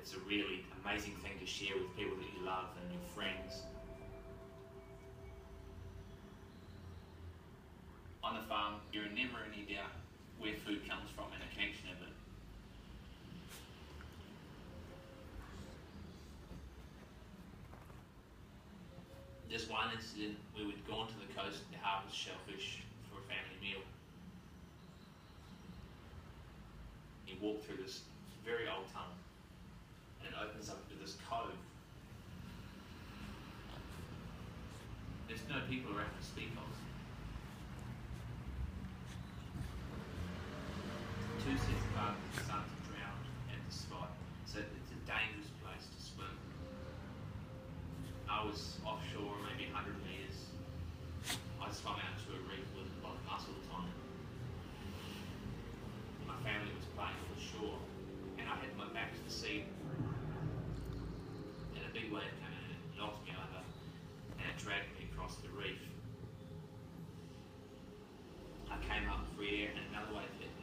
it's a really amazing thing to share with people that you love and your friends. On the farm, you're never in any doubt where food comes from and the connection of it. This one incident, we would gone to the coast to harvest shellfish for a family meal. You walk through this very old tunnel and it opens up to this cove. There's no people around to speak of. Two sets of fathers and sons are drowned at the spot, so it's a dangerous place to swim. I was offshore, maybe 100 metres. I swam out to a reef with a lot of mussels on it. My family was playing on the shore, and I had my back to the sea. And a big wave came in and it knocked me over, and it dragged me across the reef. I came up for air, and another wave hit